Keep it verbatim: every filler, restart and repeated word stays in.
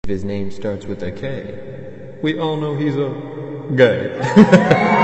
If his name starts with a K, we all know he's a gay.